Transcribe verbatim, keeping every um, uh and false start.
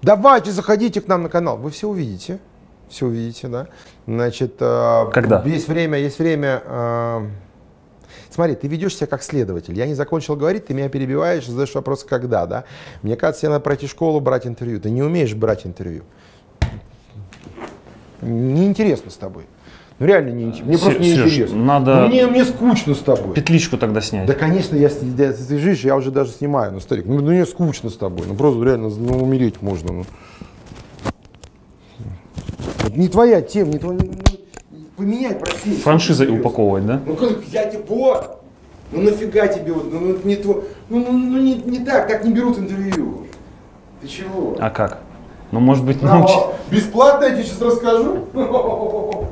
Давайте, заходите к нам на канал. Вы все увидите. Все увидите, да. Значит, когда? Есть время, есть время. Э, смотри, ты ведешь себя как следователь. Я не закончил говорить, ты меня перебиваешь, задаешь вопрос, когда, да. Мне кажется, тебе надо пройти школу, брать интервью. Ты не умеешь брать интервью. Неинтересно с тобой. Ну реально неинтересно. Мне просто неинтересно. Надо ну, мне, мне скучно с тобой. Петличку тогда снять. Да, конечно, я, я, ты жишь, я уже даже снимаю, ну, старик. Ну, мне скучно с тобой. Ну, просто реально, ну, умереть можно. Ну. Вот не твоя тема, не твоя. Ну, поменяй профессию. Франшизой упаковывать, да? Ну, как я тебе, вот. Ну, нафига тебе, вот, ну, не то. Ну, ну, ну не, не так, так не берут интервью. Ты чего? А как? Ну, может быть, научить. Бесплатно я тебе сейчас расскажу.